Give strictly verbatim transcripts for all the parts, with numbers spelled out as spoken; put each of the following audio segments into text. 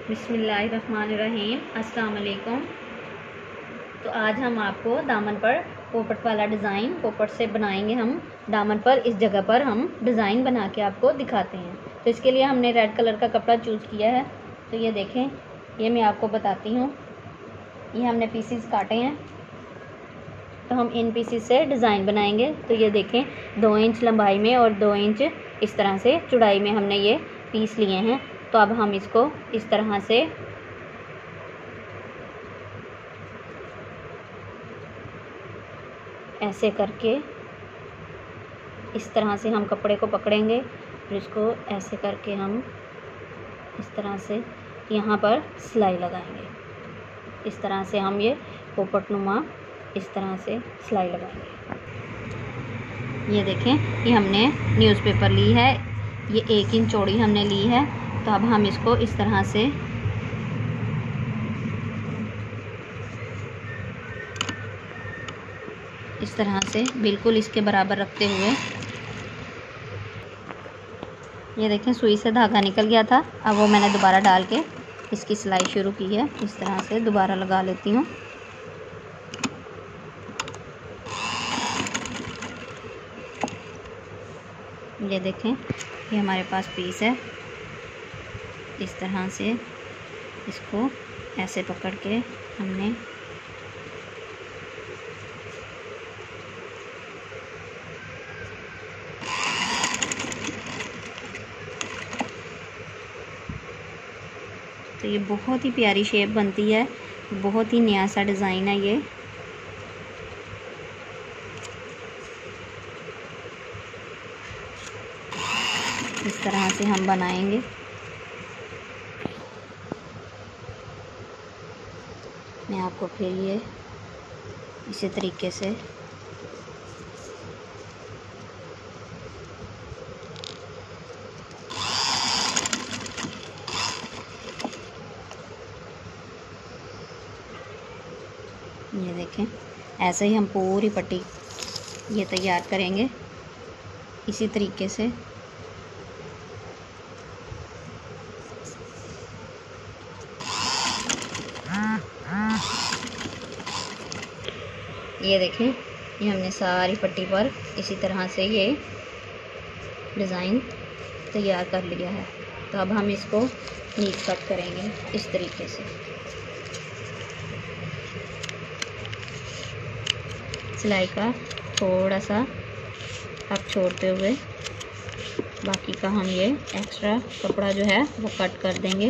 बिस्मिल्लाहिर्रहमानिर्रहीम। अस्सलाम वालेकुम। तो आज हम आपको दामन पर पोपट वाला डिज़ाइन पोपट से बनाएंगे। हम दामन पर इस जगह पर हम डिज़ाइन बना के आपको दिखाते हैं। तो इसके लिए हमने रेड कलर का कपड़ा चूज़ किया है। तो ये देखें, ये मैं आपको बताती हूँ। ये हमने पीसीस काटे हैं, तो हम इन पीसीस से डिज़ाइन बनाएंगे। तो ये देखें, दो इंच लंबाई में और दो इंच इस तरह से चौड़ाई में हमने ये पीस लिए हैं। तो अब हम इसको इस तरह से ऐसे करके इस तरह से हम कपड़े को पकड़ेंगे, फिर इसको ऐसे करके हम इस तरह से यहाँ पर सिलाई लगाएंगे। इस तरह से हम ये पोपटनुमा इस तरह से सिलाई लगाएंगे। ये देखें, ये हमने न्यूज़पेपर ली है, ये एक इंच चौड़ी हमने ली है। तो अब हम इसको इस तरह से इस तरह से बिल्कुल इसके बराबर रखते हुए, ये देखें सुई से धागा निकल गया था। अब वो मैंने दोबारा डाल के इसकी सिलाई शुरू की है। इस तरह से दोबारा लगा लेती हूँ। ये देखें, ये हमारे पास पीस है। इस तरह से इसको ऐसे पकड़ के हमने तो ये बहुत ही प्यारी शेप बनती है, बहुत ही नया सा डिज़ाइन है ये। इस तरह से हम बनाएंगे। मैं आपको फिर ये इसी तरीके से ये देखें, ऐसे ही हम पूरी पट्टी ये तैयार करेंगे इसी तरीके से। ये देखें, ये हमने सारी पट्टी पर इसी तरह से ये डिज़ाइन तैयार कर लिया है। तो अब हम इसको नीच कट करेंगे इस तरीके से, सिलाई का थोड़ा सा अब छोड़ते हुए बाकी का हम ये एक्स्ट्रा कपड़ा जो है वो कट कर देंगे।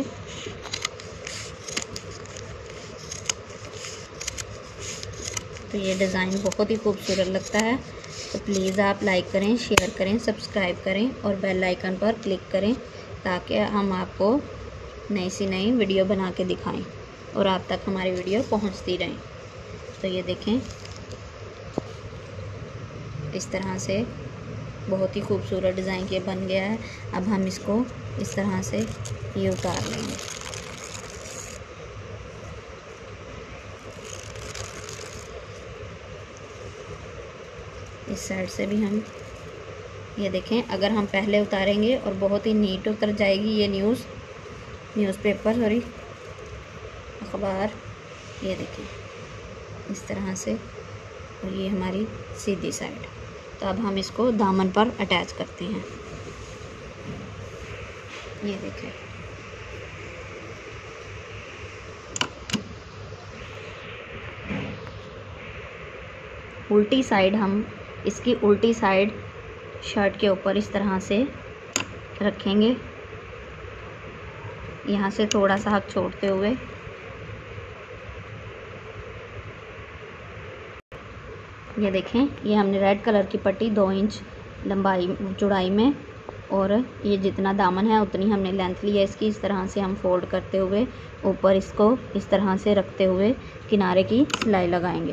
तो ये डिज़ाइन बहुत ही खूबसूरत लगता है। तो प्लीज़ आप लाइक करें, शेयर करें, सब्सक्राइब करें और बेल आइकन पर क्लिक करें, ताकि हम आपको नई सी नई वीडियो बना के दिखाएं और आप तक हमारी वीडियो पहुंचती रहें। तो ये देखें, इस तरह से बहुत ही खूबसूरत डिज़ाइन ये बन गया है। अब हम इसको इस तरह से ये उतार लेंगे। इस साइड से भी हम ये देखें, अगर हम पहले उतारेंगे और बहुत ही नीट उतर जाएगी ये न्यूज़ न्यूज़पेपर सॉरी अखबार। ये देखें इस तरह से, और ये हमारी सीधी साइड। तो अब हम इसको दामन पर अटैच करते हैं। ये देखें, उल्टी साइड हम इसकी उल्टी साइड शर्ट के ऊपर इस तरह से रखेंगे, यहाँ से थोड़ा सा हक छोड़ते हुए। ये देखें, ये हमने रेड कलर की पट्टी दो इंच लंबाई चौड़ाई में, और ये जितना दामन है उतनी हमने लेंथ ली है इसकी। इस तरह से हम फोल्ड करते हुए ऊपर इसको इस तरह से रखते हुए किनारे की सिलाई लगाएंगे।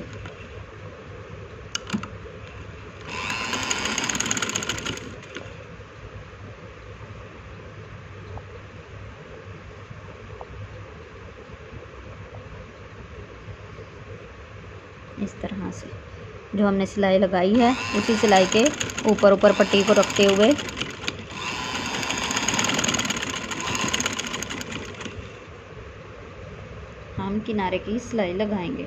इस तरह से जो हमने सिलाई लगाई है उसी सिलाई के ऊपर ऊपर पट्टी को रखते हुए हम किनारे की सिलाई लगाएंगे।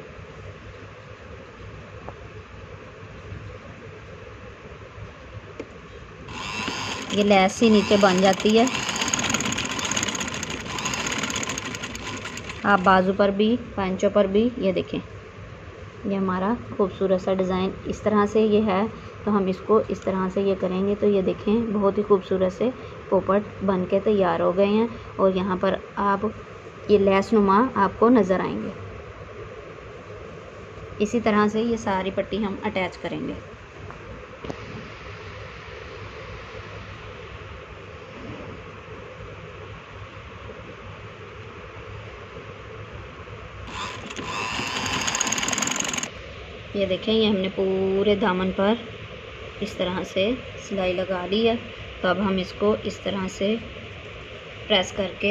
ये लैस ही नीचे बन जाती है। आप बाजू पर भी, पैंचों पर भी, ये देखें, ये हमारा खूबसूरत सा डिज़ाइन इस तरह से ये है। तो हम इसको इस तरह से ये करेंगे तो ये देखें बहुत ही खूबसूरत से पोपट बन के तैयार हो गए हैं। और यहाँ पर आप ये लैस नुमा आपको नज़र आएंगे। इसी तरह से ये सारी पट्टी हम अटैच करेंगे। ये देखें, ये हमने पूरे दामन पर इस तरह से सिलाई लगा ली है। तो अब हम इसको इस तरह से प्रेस करके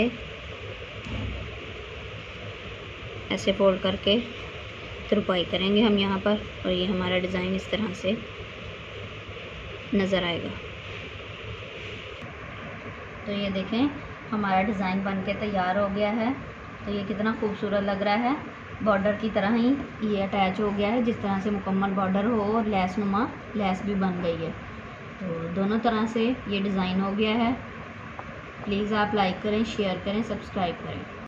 ऐसे फोल्ड करके तुरपाई करेंगे हम यहाँ पर, और ये हमारा डिज़ाइन इस तरह से नज़र आएगा। तो ये देखें हमारा डिज़ाइन बन के तैयार हो गया है। तो ये कितना खूबसूरत लग रहा है, बॉर्डर की तरह ही ये अटैच हो गया है, जिस तरह से मुकम्मल बॉर्डर हो, और लैस नुमा लैस भी बन गई है। तो दोनों तरह से ये डिज़ाइन हो गया है। प्लीज़ आप लाइक करें, शेयर करें, सब्सक्राइब करें।